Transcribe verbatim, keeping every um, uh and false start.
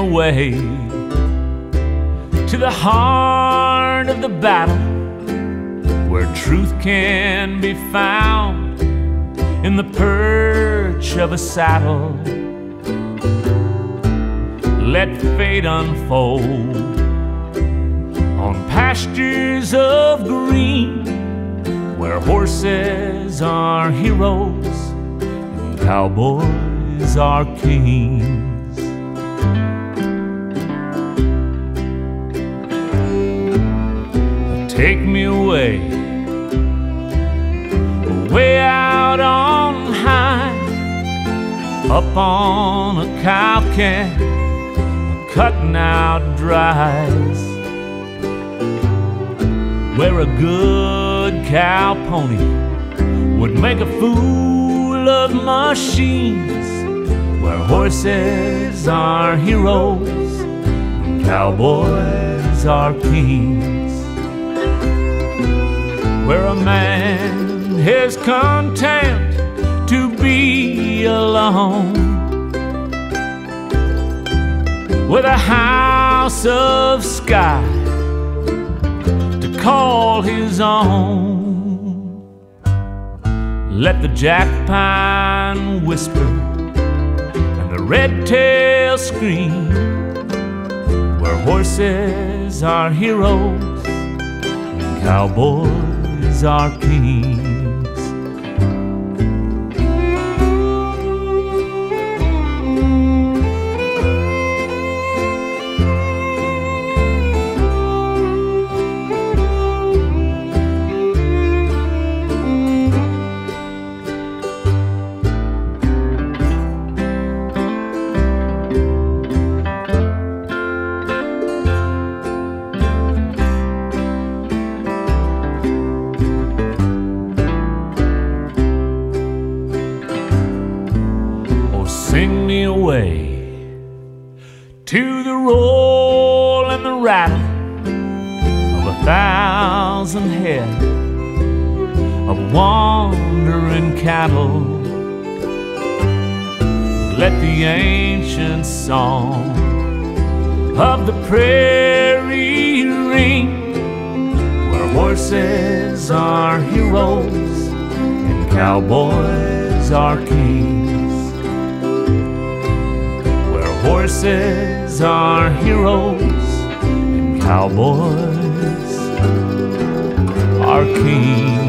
away to the heart of the battle, where truth can be found in the perch of a saddle. Let fate unfold on pastures of green, where horses are heroes and cowboys are kings. Take me away, way out on high, up on a cow can, cutting out dries, where a good cow pony would make a fool of machines, where horses are heroes and cowboys are kings. Where a man is content to be alone, with a house of sky to call his own. Let the jack pine whisper and the red tail scream, where horses are heroes and cowboys are kings. Sing me away to the roll and the rattle of a thousand head of wandering cattle. Let the ancient song of the prairie ring, where horses are heroes and cowboys are kings. Horses are heroes and cowboys are kings.